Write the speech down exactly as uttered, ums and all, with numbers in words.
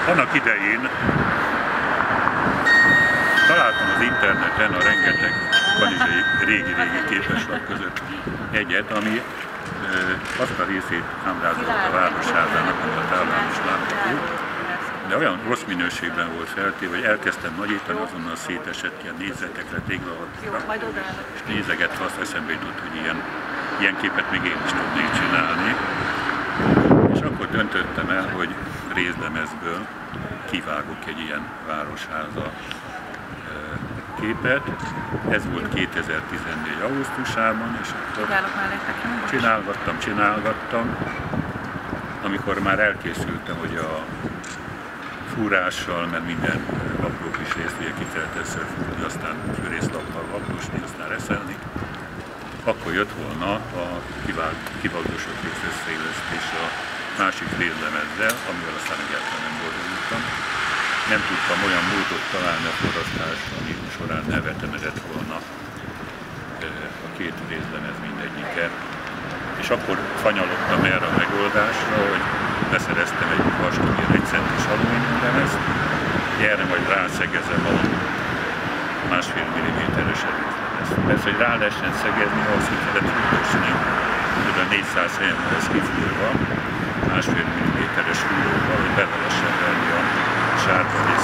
Annak idején találtam az interneten a rengeteg kanizsai régi-régi képeslap között egyet, ami azt a részét ábrázolta a városházának, amit a táblán is látható, de olyan rossz minőségben volt feltéve, hogy elkezdtem nagyítani, azonnal szétesett ilyen négyzetekre, téglalapokra, és nézegetve azt eszembe jutott, hogy ilyen, ilyen képet még én is tudnék csinálni. És akkor döntöttem el, hogy rézlemezből kivágok egy ilyen városháza képet. Ez volt kétezer-tizennégy augusztusában, és akkor csinálgattam, csinálgattam. Amikor már elkészültem, hogy a fúrással, mert minden apró kis részt ugye ki kellett először fúrni, aztán fűrészlappal vaklósni, aztán reszelni, akkor jött volna a kivagdosott rész összeillesztés a másik rézlemezzel, amivel aztán egyáltalán nem boldogultam. Nem tudtam olyan módot találni a forrasztásra, ami során ne vetemedett volna a két rézlemez mindegyike. És akkor fanyalogtam erre a megoldásra, hogy beszereztem egy vastag, egy centis alumíniumlemezt, erre majd rászegezem a másfél milliméteres rézlemezt. Persze, hogy rá lehessen szegezni, ahhoz ki kellett fúrtosni, kb. négyszáz helyen ez kifúrva, másfél milliméteres fúróval, hogy bele lehessen venni a sárga